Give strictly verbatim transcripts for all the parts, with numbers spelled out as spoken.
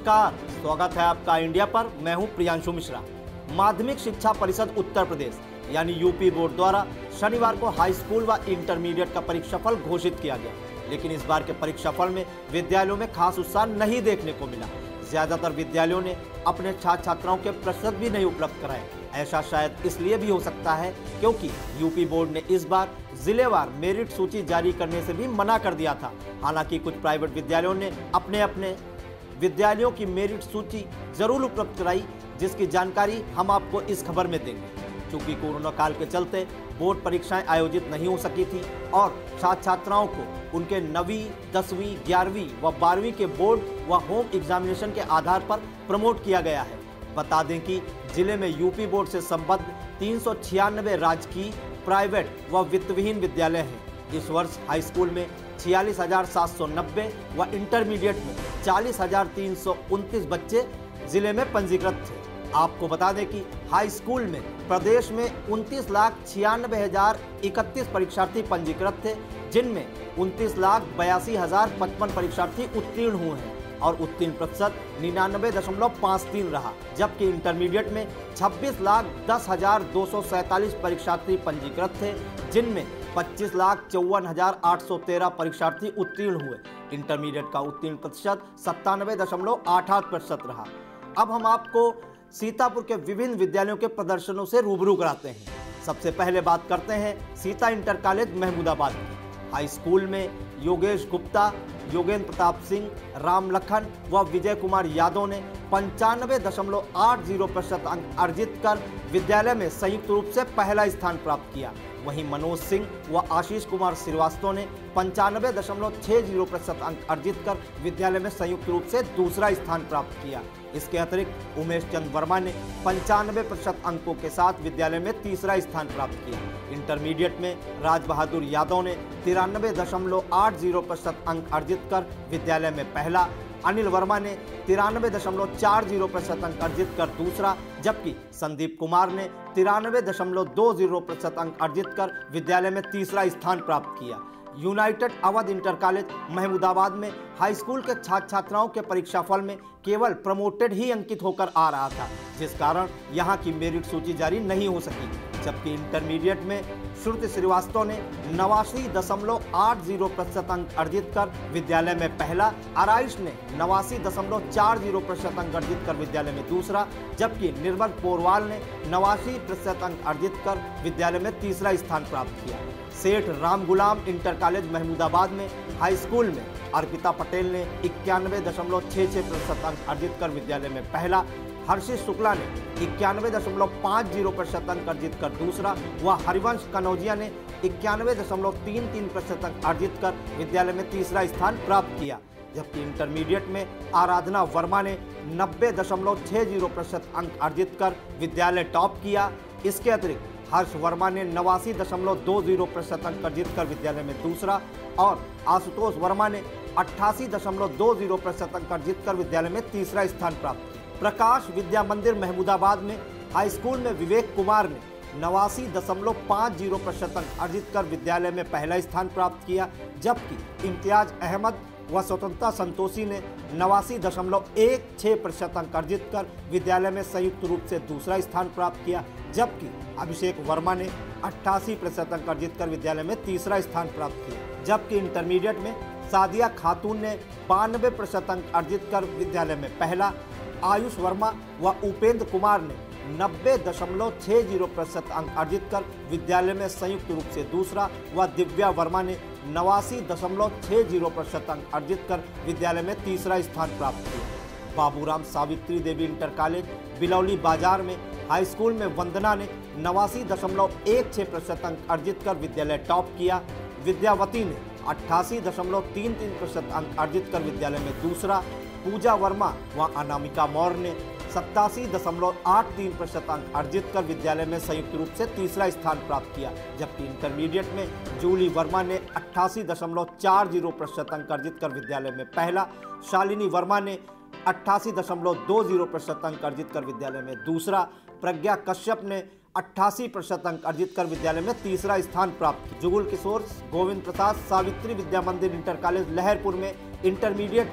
नमस्कार, स्वागत है आपका इंडिया पर। मैं हूं प्रियांशु मिश्रा। माध्यमिक शिक्षा परिषद उत्तर प्रदेश यानी यूपी बोर्ड द्वारा शनिवार को हाई स्कूल व इंटरमीडिएट का परीक्षाफल घोषित किया गया, लेकिन इस बार के परीक्षाफल में विद्यालयों में खास उत्साह नहीं देखने को मिला। ज्यादातर विद्यालयों ने अपने छात्र छात्राओं के प्रतिशत भी नहीं उपलब्ध कराए। ऐसा शायद इसलिए भी हो सकता है क्योंकि यूपी बोर्ड ने इस बार जिलेवार मेरिट सूची जारी करने से भी मना कर दिया था। हालांकि कुछ प्राइवेट विद्यालयों ने अपने अपने विद्यालयों की मेरिट सूची जरूर उपलब्ध कराई, जिसकी जानकारी हम आपको इस खबर में देंगे। चूंकि कोरोना काल के चलते बोर्ड परीक्षाएं आयोजित नहीं हो सकी थी और छात्र छात्राओं को उनके नवीं, दसवीं, ग्यारहवीं व बारहवीं के बोर्ड व होम एग्जामिनेशन के आधार पर प्रमोट किया गया है। बता दें कि जिले में यूपी बोर्ड से संबद्ध तीन सौ छियानवे राजकीय, प्राइवेट व वित्तविहीन विद्यालय हैं। इस वर्ष हाई स्कूल में छियालीस हजार सात सौ नब्बे व इंटरमीडिएट में चालीस हजार तीन सौ उनतीस बच्चे जिले में पंजीकृत थे। आपको बता दें कि हाई स्कूल में प्रदेश में उनतीस लाख छियानवे हजार इकतीस परीक्षार्थी पंजीकृत थे, जिनमें उनतीस लाख बयासी हजार पचपन परीक्षार्थी उत्तीर्ण हुए हैं और उत्तीर्ण प्रतिशत निन्यानवे दशमलव पाँच तीन रहा। जबकि इंटरमीडिएट में छब्बीस लाख दस हजार दो सौ सैंतालीस परीक्षार्थी पंजीकृत थे, जिनमें पच्चीस लाख चौवन हजार आठ सौ तेरह परीक्षार्थी उत्तीर्ण हुए। इंटरमीडिएट का उत्तीर्ण प्रतिशत सत्तानवे दशमलव आठ आठ प्रतिशत रहा। अब हम आपको सीतापुर के विभिन्न विद्यालयों के प्रदर्शनों से रूबरू कराते हैं। सबसे पहले बात करते हैं सीता इंटर कॉलेज महमूदाबाद की। हाई स्कूल में योगेश गुप्ता, योगेंद्र प्रताप सिंह, राम लखन व विजय कुमार यादव ने पंचानवे दशमलव आठ जीरो प्रतिशत अंक अर्जित कर विद्यालय में संयुक्त रूप से पहला स्थान प्राप्त किया। वहीं मनोज सिंह व आशीष कुमार श्रीवास्तव ने पंचानवे दशमलव छः जीरो प्रतिशत अंक अर्जित कर विद्यालय में संयुक्त रूप से दूसरा स्थान प्राप्त किया। इसके अतिरिक्त उमेश चंद वर्मा ने पंचानवे प्रतिशत अंकों के साथ विद्यालय में तीसरा स्थान प्राप्त किया। इंटरमीडिएट में राज बहादुर यादव ने तिरानवे दशमलव आठ जीरो प्रतिशत अंक अर्जित कर विद्यालय में पहला, अनिल वर्मा ने तिरानवे दशमलव चार जीरो प्रतिशत अंक अर्जित कर दूसरा, जबकि संदीप कुमार ने तिरानवे दशमलव दो जीरो प्रतिशत अंक अर्जित कर विद्यालय में तीसरा स्थान प्राप्त किया। United Awadh inter college Mahmudabad में हाई स्कूल के छात्र छात्राओं के परीक्षाफल में केवल प्रमोटेड ही अंकित होकर आ रहा था, जिस कारण यहां की मेरिट सूची जारी नहीं हो सकी। जबकि इंटरमीडिएट में श्रुति श्रीवास्तव ने नवासी दशमलव आठ जीरो प्रतिशत अंक अर्जित कर विद्यालय में पहला, आराइश ने नवासी दशमलव चार जीरो प्रतिशत अंक अर्जित कर विद्यालय में दूसरा, जबकि निर्मल पोरवाल ने नवासी प्रतिशत अंक अर्जित कर विद्यालय में तीसरा स्थान प्राप्त किया। सेठ राम गुलाम इंटर कॉलेज महमूदाबाद में हाई स्कूल में अर्पिता पटेल ने इक्यानवे दशमलव छः छः प्रतिशत अंक अर्जित कर विद्यालय में पहला, हर्षित शुक्ला ने इक्यानवे दशमलव पाँच जीरो प्रतिशत अंक अर्जित कर दूसरा व हरिवंश कनौजिया ने इक्यानवे दशमलव तीन तीन प्रतिशत अंक अर्जित कर विद्यालय में तीसरा स्थान प्राप्त किया। जबकि इंटरमीडिएट में आराधना वर्मा ने नब्बे दशमलव छः जीरो प्रतिशत अंक अर्जित कर विद्यालय टॉप किया। इसके अतिरिक्त हर्ष वर्मा ने नवासी दशमलव दो जीरो प्रतिशत अंक अर्जित कर विद्यालय में दूसरा और आशुतोष वर्मा ने अट्ठासी दशमलव दो जीरो प्रतिशत अंक अर्जित कर विद्यालय में तीसरा स्थान प्राप्त किया। प्रकाश विद्या मंदिर महमूदाबाद में हाई स्कूल में विवेक कुमार ने नवासी दशमलव पाँच जीरो प्रतिशत अंक अर्जित कर विद्यालय में पहला स्थान प्राप्त किया। जबकि इम्तियाज अहमद व स्वतंत्रता संतोषी ने नवासी दशमलव एक छः प्रतिशत अंक अर्जित कर विद्यालय में संयुक्त रूप से दूसरा स्थान प्राप्त किया। जबकि अभिषेक वर्मा ने अट्ठासी प्रतिशत अंक अर्जित कर विद्यालय में तीसरा स्थान प्राप्त किया। जबकि इंटरमीडिएट में सादिया खातून ने बानवे प्रतिशत अंक अर्जित कर विद्यालय में पहला, आयुष वर्मा व उपेंद्र कुमार ने नब्बे दशमलव छः जीरो प्रतिशत अंक अर्जित कर विद्यालय में संयुक्त रूप से दूसरा व दिव्या वर्मा ने नवासी दशमलव छः जीरो प्रतिशत अंक अर्जित कर विद्यालय में तीसरा स्थान प्राप्त किया। बाबूराम सावित्री देवी इंटर कॉलेज बिलौली बाजार में हाई स्कूल में वंदना ने नवासी दशमलव एक छः प्रतिशत अंक अर्जित कर विद्यालय टॉप किया। विद्यावती ने अट्ठासी दशमलव तीन तीन प्रतिशत अंक अर्जित कर विद्यालय में दूसरा, पूजा वर्मा व अनामिका मौर्य ने सत्तासी दशमलव आठ तीन प्रतिशत अंक अर्जित कर विद्यालय में संयुक्त रूप से तीसरा स्थान प्राप्त किया। जबकि इंटरमीडिएट में जूली वर्मा ने अट्ठासी दशमलव चार जीरो प्रतिशत अंक अर्जित कर विद्यालय में पहला, शालिनी वर्मा ने अट्ठासी दशमलव दो जीरो प्रतिशत अंक अर्जित कर विद्यालय में दूसरा, प्रज्ञा कश्यप ने अट्ठासी प्रतिशत अंक अर्जित कर विद्यालय में तीसरा स्थान प्राप्त किया। जुगुल किशोर गोविंद प्रसाद सावित्री विद्या मंदिर इंटर कॉलेज लहरपुर में इंटरमीडिएट में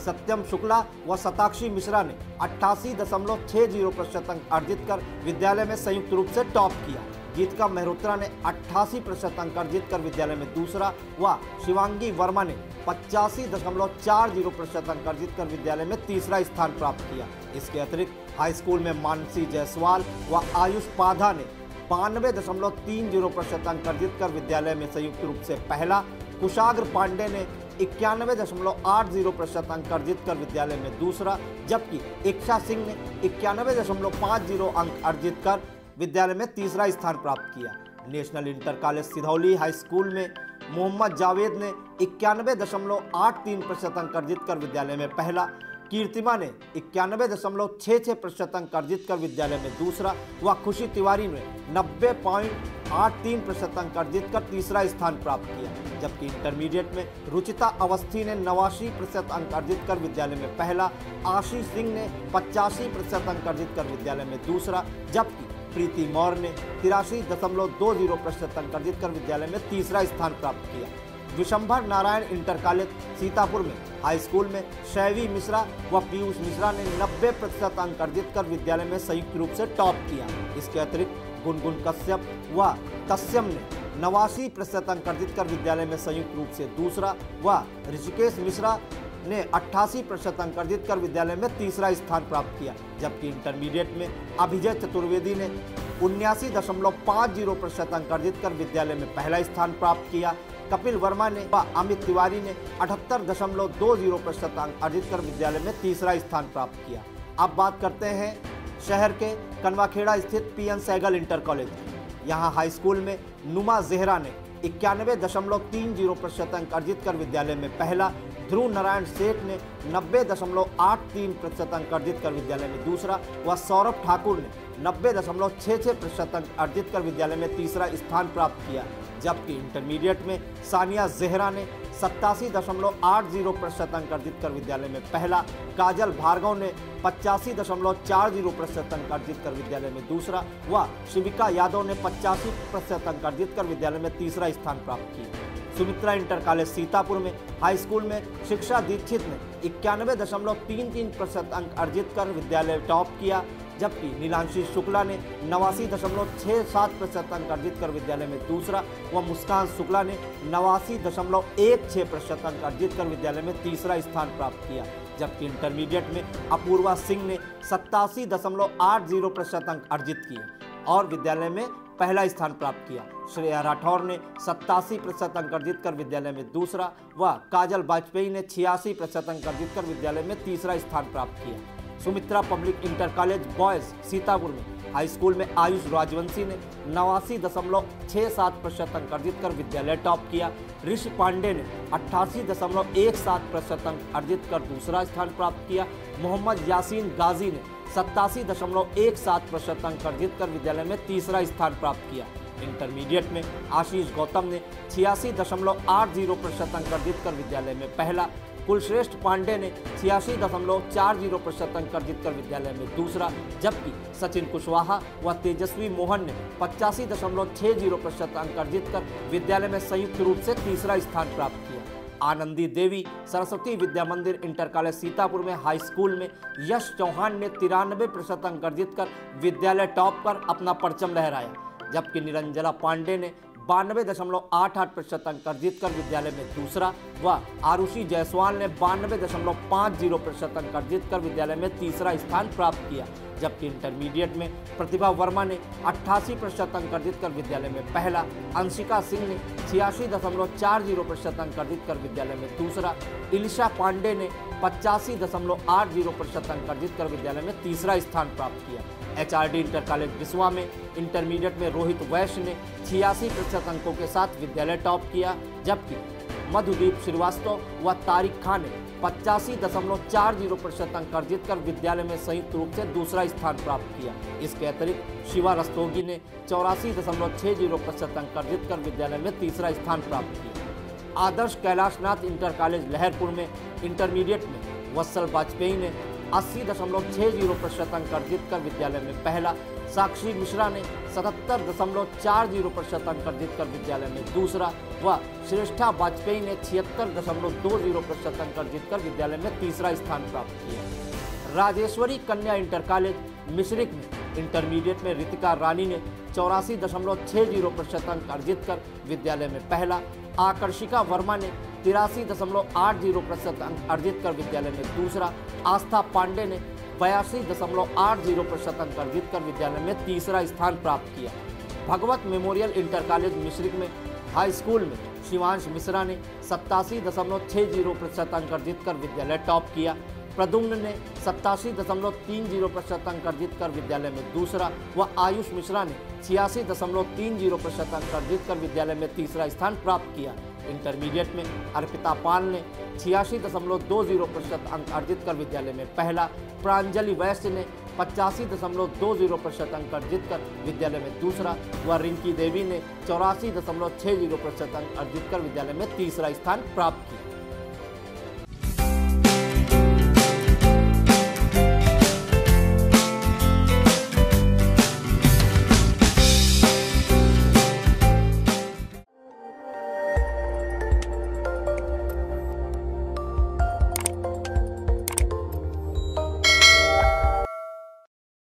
सत्यम शुक्ला व शताक्षी मिश्रा ने अट्ठासी दशमलव छह जीरो प्रतिशत अंक अर्जित कर विद्यालय में संयुक्त रूप से टॉप किया। गीतिका मेहरोत्रा ने अट्ठासी प्रतिशत अंक अर्जित कर विद्यालय में दूसरा व शिवांगी वर्मा ने पचासी दशमलव चार जीरो प्रतिशत अंक अर्जित कर विद्यालय में तीसरा स्थान प्राप्त किया। इसके अतिरिक्त हाई स्कूल में मानसी जायसवाल व आयुष पाधा ने बानवे दशमलव तीन जीरो प्रतिशत अंक अर्जित कर विद्यालय में संयुक्त रूप से पहला, कुशाग्र पांडे ने इक्यानवे दशमलव आठ जीरो प्रतिशत अंक अर्जित कर विद्यालय में दूसरा, जबकि इच्छा सिंह ने इक्यानवे दशमलव पाँच जीरो अंक अर्जित कर विद्यालय में तीसरा स्थान प्राप्त किया। National inter college Sidhauli high school में मोहम्मद जावेद ने इक्यानवे दशमलव आठ तीन प्रतिशत अंक अर्जित कर विद्यालय में पहला, कीर्तिमा ने इक्यानवे दशमलव छः छः प्रतिशत अंक अर्जित कर विद्यालय में दूसरा व खुशी तिवारी ने नब्बे पॉइंट आठ तीन प्रतिशत अंक अर्जित कर तीसरा स्थान प्राप्त किया। जबकि इंटरमीडिएट में रुचिता अवस्थी ने नवासी प्रतिशत अंक अर्जित कर विद्यालय में पहला, आशीष सिंह ने पचासी प्रतिशत अंक अर्जित कर विद्यालय में दूसरा, जबकि प्रीति मौर्य ने तिरासी दशमलव दो जीरो प्रतिशत अंक अर्जित कर विद्यालय में तीसरा स्थान प्राप्त किया। विशंभर नारायण इंटर कॉलेज सीतापुर में हाई स्कूल में शैवी मिश्रा व पीयूष मिश्रा ने नब्बे प्रतिशत अंक अर्जित कर विद्यालय में संयुक्त रूप से टॉप किया। इसके अतिरिक्त गुनगुन कश्यप व तस्यम ने नवासी प्रतिशत अंक अर्जित कर विद्यालय में संयुक्त रूप से दूसरा व ऋषिकेश मिश्रा ने अट्ठासी प्रतिशत अंक अर्जित कर विद्यालय में तीसरा स्थान प्राप्त किया। जबकि इंटरमीडिएट में अभिजय चतुर्वेदी ने उन्यासी दशमलव पाँच जीरो प्रतिशत अंक अर्जित कर विद्यालय में पहला स्थान प्राप्त किया। कपिल वर्मा ने व अमित तिवारी ने अठहत्तर दशमलव दो जीरो प्रतिशत अंक अर्जित कर विद्यालय में तीसरा स्थान प्राप्त किया। अब बात करते हैं शहर के कनवाखेड़ा स्थित P N Sehgal inter college. यहाँ हाई स्कूल में नुमा जहरा ने इक्यानवे दशमलव तीन जीरो प्रतिशत अंक अर्जित कर विद्यालय में पहला, ध्रुव नारायण सेठ ने नब्बे दशमलव आठ तीन प्रतिशत अंक अर्जित कर विद्यालय में दूसरा व सौरभ ठाकुर ने नब्बे दशमलव छः छः प्रतिशत अंक अर्जित कर विद्यालय में तीसरा स्थान प्राप्त किया। जबकि इंटरमीडिएट में सानिया जहरा ने सत्तासी दशमलव आठ जीरो प्रतिशत अंक अर्जित कर विद्यालय में पहला, काजल भार्गव ने पचासी दशमलव चार जीरो प्रतिशत अंक अर्जित कर विद्यालय में दूसरा व शिविका यादव ने पचासी प्रतिशत अंक अर्जित कर विद्यालय में तीसरा स्थान प्राप्त किया। सुमित्रा इंटर कॉलेज सीतापुर में हाई स्कूल में शिक्षा दीक्षित ने इक्यानवे दशमलव तीन तीन प्रतिशत अंक अर्जित कर विद्यालय टॉप किया। जबकि नीलांशी शुक्ला ने नवासी दशमलव छः सात प्रतिशत अंक अर्जित कर विद्यालय में दूसरा व मुस्कान शुक्ला ने नवासी दशमलव एक छः प्रतिशत अंक अर्जित कर विद्यालय में तीसरा स्थान प्राप्त किया। जबकि इंटरमीडिएट में अपूर्वा सिंह ने सत्तासी दशमलव आठ जीरो प्रतिशत अंक अर्जित किए और विद्यालय में पहला स्थान प्राप्त किया। श्रेया राठौर ने सत्तासी प्रतिशत अंक अर्जित कर विद्यालय में दूसरा व काजल वाजपेयी ने छियासी प्रतिशत अंक अर्जित कर विद्यालय में तीसरा स्थान प्राप्त किया। Sumitra public inter college boys Sitapur में हाई स्कूल में आयुष राजवंशी ने नवासी दशमलव छः सात प्रतिशत अंक अर्जित कर विद्यालय टॉप किया। ऋषि पांडे ने अट्ठासी दशमलव एक सात प्रतिशत अंक अर्जित कर दूसरा स्थान प्राप्त किया। मोहम्मद यासीन गाजी ने सत्तासी दशमलव एक सात प्रतिशत अंक अर्जित कर विद्यालय में तीसरा स्थान प्राप्त किया। इंटरमीडिएट में आशीष गौतम ने छियासी दशमलव आठ जीरो प्रतिशत अंक अर्जित कर विद्यालय में पहला, कुलश्रेष्ठ पांडे ने छियासी दशमलव चार जीरो प्रतिशत अंक अर्जित कर विद्यालय में दूसरा, जबकि सचिन कुशवाहा व तेजस्वी मोहन ने पचासी दशमलव छः जीरो प्रतिशत अंक अर्जित कर विद्यालय में संयुक्त रूप से तीसरा स्थान प्राप्त किया। आनंदी देवी सरस्वती विद्या मंदिर इंटर कॉलेज सीतापुर में हाई स्कूल में यश चौहान ने तिरानवे प्रतिशत अंक अर्जित कर विद्यालय टॉप कर अपना परचम लहराया। जबकि निरंजना पांडे ने बानवे दशमलव आठ आठ प्रतिशत अंक अर्जित कर विद्यालय में दूसरा व आरुषि जायसवाल ने बानवे दशमलव पाँच जीरो प्रतिशत अंक अर्जित कर विद्यालय में तीसरा स्थान प्राप्त किया। जबकि इंटरमीडिएट में प्रतिभा वर्मा ने अट्ठासी प्रतिशत अंक अर्जित कर विद्यालय में पहला, अंशिका सिंह ने छियासी दशमलव चार जीरो प्रतिशत अंक अर्जित कर विद्यालय में दूसरा, इलिशा पांडे ने पचासी दशमलव आठ जीरो प्रतिशत अंक अर्जित कर विद्यालय में तीसरा स्थान प्राप्त किया। H R D inter college Biswan में इंटरमीडिएट में रोहित वैश्य ने छियासी प्रतिशत अंकों के साथ विद्यालय टॉप किया। जबकि मधुदीप श्रीवास्तव व तारिक खान ने पचासी दशमलव चार जीरो प्रतिशत अंक अर्जित कर विद्यालय में संयुक्त रूप से दूसरा स्थान प्राप्त किया। इसके अतिरिक्त शिवा रस्तोगी ने चौरासी दशमलव छः जीरो प्रतिशत अंक अर्जित कर विद्यालय में तीसरा स्थान प्राप्त किया। आदर्श कैलाशनाथ इंटर कॉलेज लहरपुर में इंटरमीडिएट में वत्सल वाजपेयी ने अस्सी दशमलव छः जीरो प्रतिशत अंक अर्जित कर विद्यालय में पहला, साक्षी मिश्रा ने सतहत्तर दशमलव चार जीरो प्रतिशत अंक अर्जित कर विद्यालय में दूसरा व श्रेष्ठा वाजपेयी ने छिहत्तर दशमलव दो जीरो प्रतिशत अंक अर्जित कर विद्यालय में तीसरा स्थान प्राप्त किया। राजेश्वरी कन्या इंटर कॉलेज मिश्रिक में इंटरमीडिएट में रितिका रानी ने चौरासी दशमलव छः जीरो प्रतिशत अंक अर्जित कर विद्यालय में पहला, आकर्षिका वर्मा ने तिरासी दशमलव आठ जीरो प्रतिशत अंक अर्जित कर विद्यालय में दूसरा, आस्था पांडे ने बयासी दशमलव आठ जीरो प्रतिशत अंक अर्जित कर विद्यालय में तीसरा स्थान प्राप्त किया। Bhagwat memorial inter college Misrikh में हाई स्कूल में शिवांश मिश्रा ने सत्तासी दशमलव छः जीरो प्रतिशत अंक अर्जित कर विद्यालय टॉप किया। प्रद्युम्न ने सत्तासी दशमलव तीन जीरो प्रतिशत अंक अर्जित कर विद्यालय में दूसरा व आयुष मिश्रा ने छियासी दशमलव तीन जीरो प्रतिशत अंक अर्जित कर विद्यालय में तीसरा स्थान प्राप्त किया। इंटरमीडिएट में अर्पिता पाल ने छियासी दशमलव दो जीरो प्रतिशत अंक अर्जित कर विद्यालय में पहला, प्रांजलि वैश्य ने पचासी दशमलव दो जीरो प्रतिशत अंक अर्जित कर विद्यालय में दूसरा व रिंकी देवी ने चौरासी दशमलव छः जीरो प्रतिशत अंक अर्जित कर विद्यालय में तीसरा स्थान प्राप्त किया।